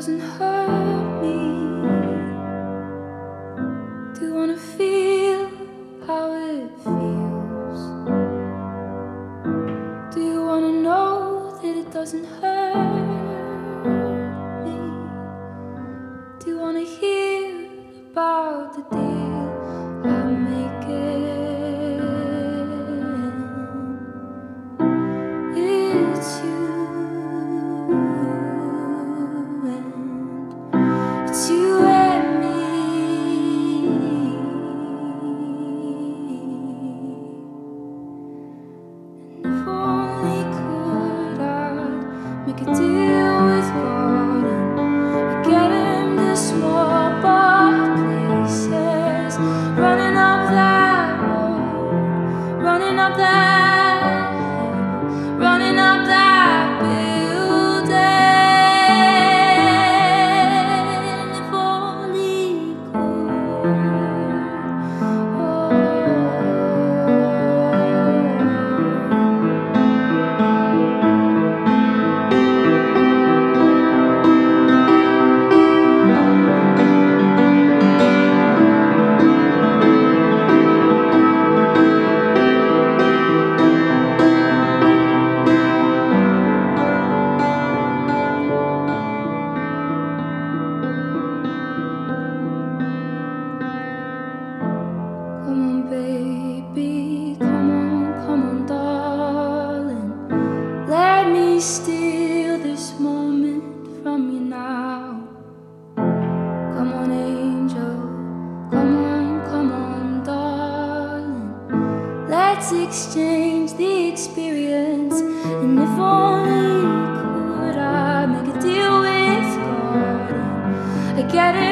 doesn't hurt me? Do you wanna feel how it feels? Do you wanna know that it doesn't hurt me? Do you wanna hear about the deal I'm making? It's you. It's you and me. And if only could I make a deal with God and get him to small bar places, running up that road, running up that hill, running up that building. If only could. Come on, baby, come on, darling. Let me steal this moment from you now. Come on, angel, come on, darling. Let's exchange the experience. And if only could I make a deal with God, I get it.